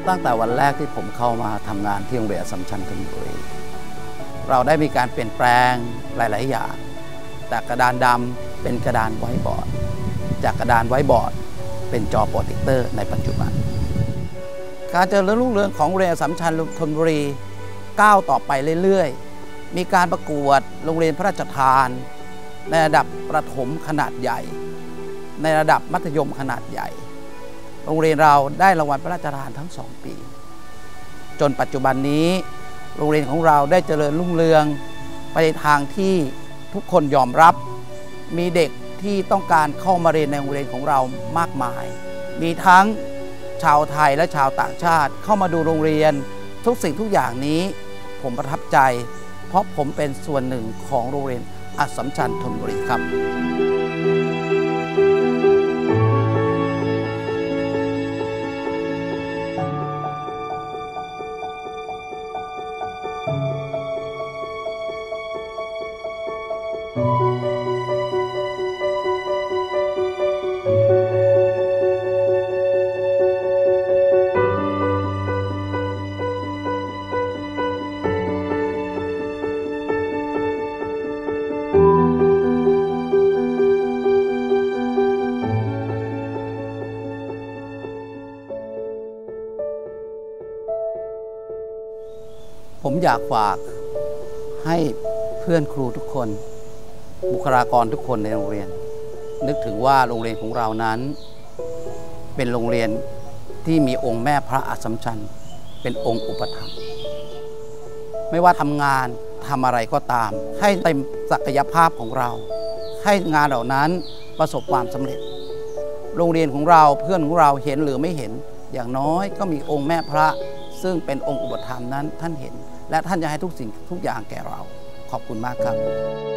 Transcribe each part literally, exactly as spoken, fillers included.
ตั้งแต่วันแรกที่ผมเข้ามาทำงานที่โรงเรียนอัสสัมชัญธนบุรีเราได้มีการเปลี่ยนแปลงหลายๆอย่างจากกระดานดำเป็นกระดานไวท์บอร์ดจากกระดานไวท์บอร์ดเป็นจอโปรเจคเตอร์ในปัจจุบันการเจริญรุ่งเรืองของโรงเรียนอัสสัมชัญธนบุรีก้าวต่อไปเรื่อยๆมีการประกวดโรงเรียนพระราชทานในระดับประถมขนาดใหญ่ในระดับมัธยมขนาดใหญ่โรงเรียนเราได้รางวัลพระราชทานทั้งสองปีจนปัจจุบันนี้โรงเรียนของเราได้เจริญรุ่งเรืองไปในทางที่ทุกคนยอมรับมีเด็กที่ต้องการเข้ามาเรียนในโรงเรียนของเรามากมายมีทั้งชาวไทยและชาวต่างชาติเข้ามาดูโรงเรียนทุกสิ่งทุกอย่างนี้ผมประทับใจเพราะผมเป็นส่วนหนึ่งของโรงเรียนอัสสัมชัญธนบุรีครับผมอยากฝากให้เพื่อนครูทุกคนบุคลากรทุกคนในโรงเรียนนึกถึงว่าโรงเรียนของเรานั้นเป็นโรงเรียนที่มีองค์แม่พระอัสสัมชัญเป็นองค์อุปถัมภ์ไม่ว่าทำงานทำอะไรก็ตามให้เต็มศักยภาพของเราให้งานเหล่านั้นประสบความสำเร็จโรงเรียนของเราเพื่อนของเราเห็นหรือไม่เห็นอย่างน้อยก็มีองค์แม่พระซึ่งเป็นองค์อุปถัมภ์นั้นท่านเห็นและท่านจะให้ทุกสิ่งทุกอย่างแก่เราขอบคุณมากครับ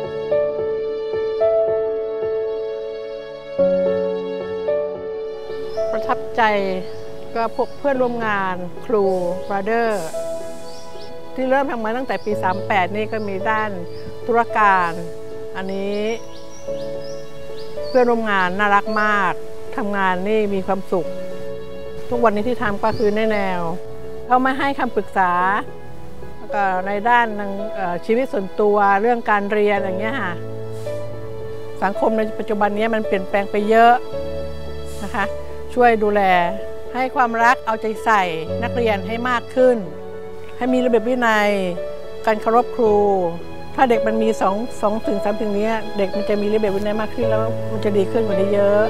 ประทับใจก็พวกเพื่อนร่วมงานครูบราเดอร์ที่เริ่มทำมาตั้งแต่ปีสามแปดนี่ก็มีด้านธุรการอันนี้เพื่อนร่วมงานน่ารักมากทำงานนี่มีความสุขทุกวันนี้ที่ทำก็คือแนแนวเขามาให้คำปรึกษาแล้วก็ในด้านชีวิตส่วนตัวเรื่องการเรียนอย่างเงี้ยค่ะสังคมในปัจจุบันนี้มันเปลี่ยนแปลงไปเยอะนะคะช่วยดูแลให้ความรักเอาใจใส่นักเรียนให้มากขึ้นให้มีระเบียบวินัยการเคารพครูถ้าเด็กมันมีสองสองถึงสามถึงนี้เด็กมันจะมีระเบียบวินัยมากขึ้นแล้วมันจะดีขึ้นกว่านี้เยอะ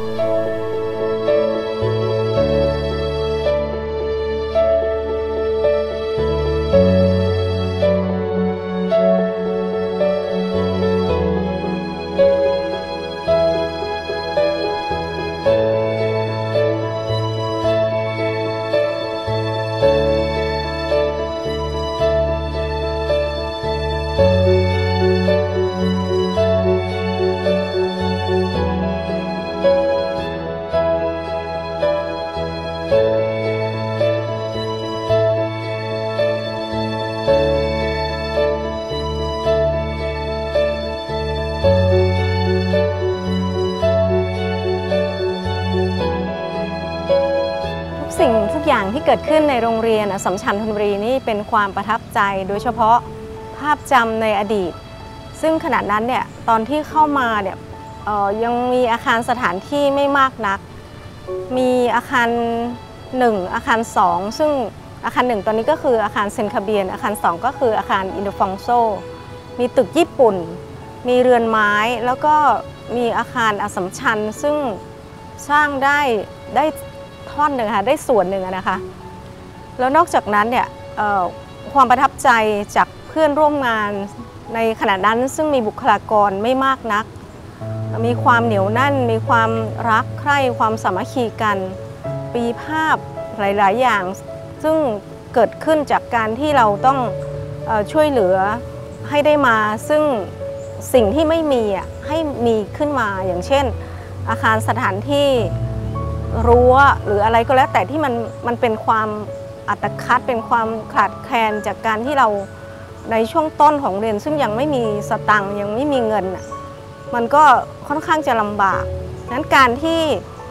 สิ่งทุกอย่างที่เกิดขึ้นในโรงเรียนอัสสัมชัญธนบุรีนี่เป็นความประทับใจโดยเฉพาะภาพจำในอดีตซึ่งขณะนั้นเนี่ยตอนที่เข้ามาเนี่ยยังมีอาคารสถานที่ไม่มากนักมีอาคารหนึ่งอาคารสองซึ่งอาคารหนึ่งตอนนี้ก็คืออาคารเซนคาเบียนอาคารสองก็คืออาคารอินโดฟองโซมีตึกญี่ปุ่นมีเรือนไม้แล้วก็มีอาคารอัสสัมชัญซึ่งสร้างได้ได้ท่อนหนึ่งค่ะได้ส่วนหนึ่งนะคะแล้วนอกจากนั้นเนี่ยความประทับใจจากเพื่อนร่วมงานในขณะนั้นซึ่งมีบุคลากรไม่มากนักมีความเหนียวแน่นมีความรักใคร่ความสามัคคีกันปีภาพหลายๆอย่างซึ่งเกิดขึ้นจากการที่เราต้องช่วยเหลือให้ได้มาซึ่งสิ่งที่ไม่มีให้มีขึ้นมาอย่างเช่นอาคารสถานที่รั้วหรืออะไรก็แล้วแต่ที่มันมันเป็นความอัตคัดเป็นความขาดแคลนจากการที่เราในช่วงต้นของเรียนซึ่งยังไม่มีสตังค์ยังไม่มีเงินมันก็ค่อนข้างจะลำบากนั้นการที่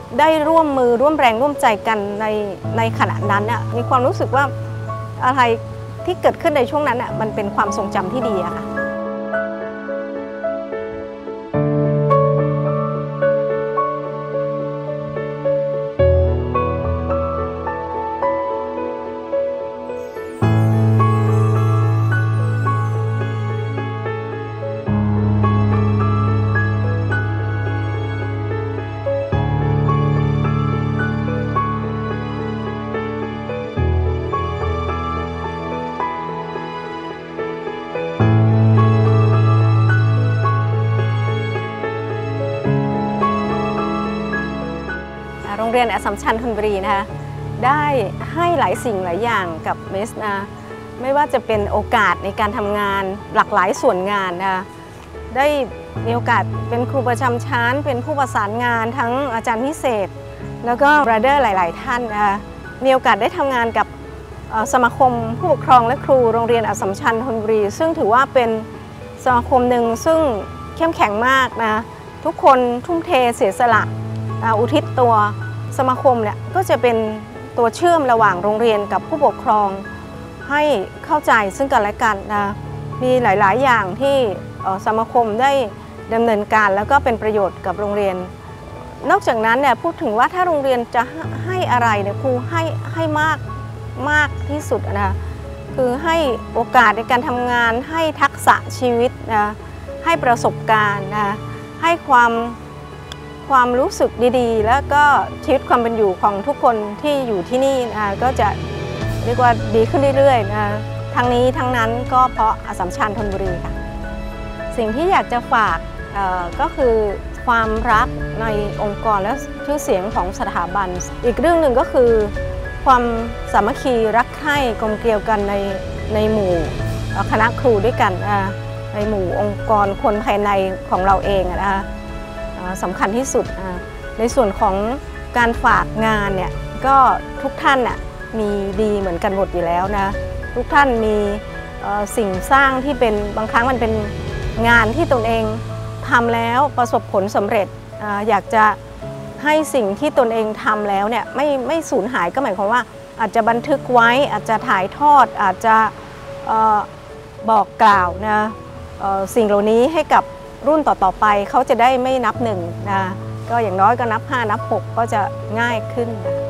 ได้ร่วมมือร่วมแรงร่วมใจกันในในขณะนั้นน่ะมีความรู้สึกว่าอะไรที่เกิดขึ้นในช่วงนั้นน่ะมันเป็นความทรงจำที่ดีอะค่ะโรงเรียนอัสสัมชัญธนบุรีนะคะได้ให้หลายสิ่งหลายอย่างกับเมสนะไม่ว่าจะเป็นโอกาสในการทำงานหลากหลายส่วนงานนะคะได้มีโอกาสเป็นครูประจำชั้นเป็นผู้ประสานงานทั้งอาจารย์พิเศษแล้วก็บราเดอร์หลายๆท่านนะคะมีโอกาสได้ทำงานกับสมาคมผู้ปกครองและครูโรงเรียนอัสสัมชัญธนบุรีซึ่งถือว่าเป็นสมาคมหนึ่งซึ่งเข้มแข็งมากนะทุกคนทุ่มเทเสียสละอุทิศตัวสมาคมเนี่ยก็จะเป็นตัวเชื่อมระหว่างโรงเรียนกับผู้ปกครองให้เข้าใจซึ่งกันและกันนะมีหลายๆอย่างที่สมาคมได้ดำเนินการแล้วก็เป็นประโยชน์กับโรงเรียนนอกจากนั้นเนี่ยพูดถึงว่าถ้าโรงเรียนจะให้อะไรเนี่ยครูให้ให้มากมากที่สุดนะคือให้โอกาสในการทำงานให้ทักษะชีวิตนะให้ประสบการณ์นะให้ความความรู้สึกดีๆแล้วก็ชีวิตความเป็นอยู่ของทุกคนที่อยู่ที่นี่นะก็จะเรียกว่าดีขึ้นเรื่อยๆนะทั้งนี้ทั้งนั้นก็เพราะอัสสัมชัญธนบุรีค่ะสิ่งที่อยากจะฝากก็คือความรักในองค์กรและชื่อเสียงของสถาบันอีกเรื่องหนึ่งก็คือความสามัคคีรักใคร่กลมเกลียวกันในในหมู่คณะครูด้วยกันในหมู่องค์กรคนภายในของเราเองนะคะสำคัญที่สุดในส่วนของการฝากงานเนี่ยก็ทุกท่านน่ะมีดีเหมือนกันหมดอยู่แล้วนะทุกท่านมีสิ่งสร้างที่เป็นบางครั้งมันเป็นงานที่ตนเองทำแล้วประสบผลสำเร็จอยากจะให้สิ่งที่ตนเองทำแล้วเนี่ยไม่ไม่สูญหายก็หมายความว่าอาจจะบันทึกไว้อาจจะถ่ายทอดอาจจะบอกกล่าวนะสิ่งเหล่านี้ให้กับรุ่นต่อๆไปเขาจะได้ไม่นับหนึ่งนะก็อย่างน้อยก็นับห้านับหกก็จะง่ายขึ้นนะ